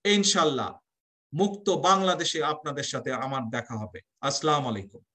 ইনশাআল্লাহ মুক্ত বাংলাদেশে আপনাদের সাথে আমার দেখা হবে। আসসালামু আলাইকুম।